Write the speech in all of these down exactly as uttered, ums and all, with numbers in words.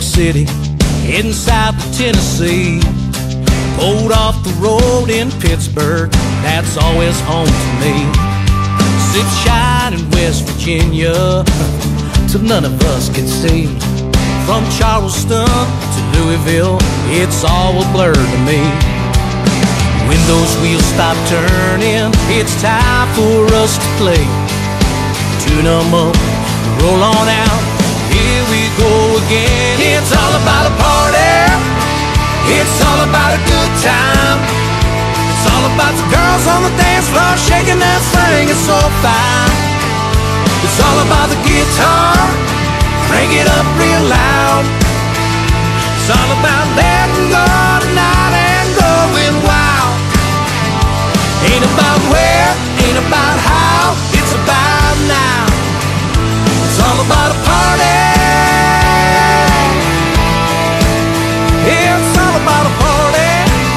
City, heading south to Tennessee. Pulled off the road in Pittsburgh, that's always home to me. Sip shine in West Virginia, till none of us can see. From Charleston to Louisville, it's all a blur to me. When those wheels stop turning, it's time for us to play. Tune 'em up, roll on out, here we go again. It's all about a party, it's all about a good time. It's all about the girls on the dance floor shaking that thing, it's so fine. It's all about the guitar, crank it up real loud. It's all about letting go tonight and going wild. Ain't about where, ain't about how, it's about now. It's all about a party, it's all about a party.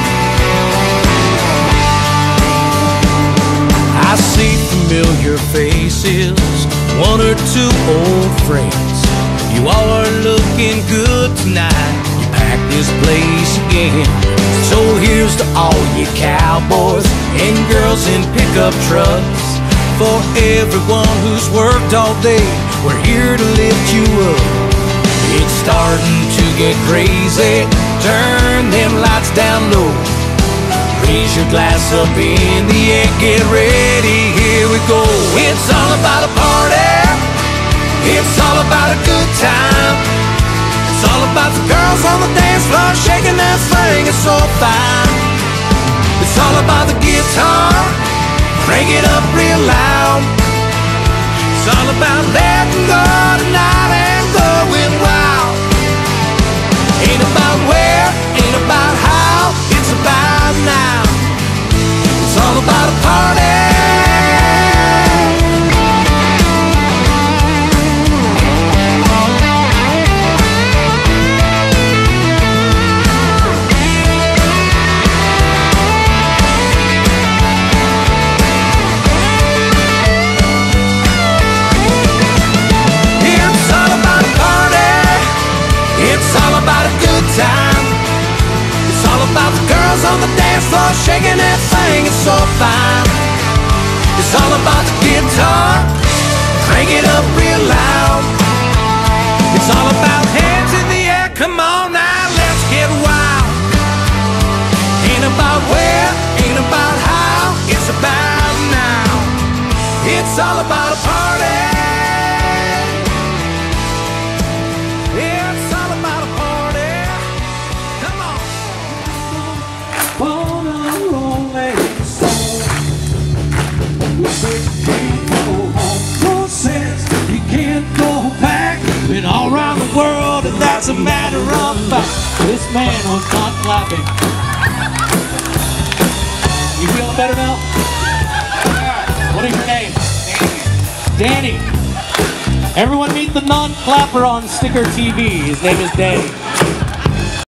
I see familiar faces, one or two old friends. You all are looking good tonight, you pack this place again. So here's to all you cowboys and girls in pickup trucks. For everyone who's worked all day, we're here to lift you up. It's starting to get crazy, turn them lights down low. Raise your glass up in the air, get ready, here we go. It's all about a party, it's all about a good time. It's all about the girls on the dance floor shaking that thing, it's so fine. It's all about the guitar, crank it up real loud. It's all about letting go tonight and going wild. Ain't about where, ain't about how, it's about now. It's all about a party. It's all about the girls on the dance floor shaking that thing, it's so fine. It's all about the guitar, crank it up real loud. It's all about hands in the air, come on now, let's get wild. Ain't about where, ain't about how, it's about now. It's all about a party. It's all about a party. Come on. On a rolling stone, you can't go home. No sense, you can't go back. Been all around the world, and that's a matter of fact. This man was not clapping. You feeling better now? What is your name? Danny. Danny. Everyone meet the non-clapper on Sticker T V. His name is Danny.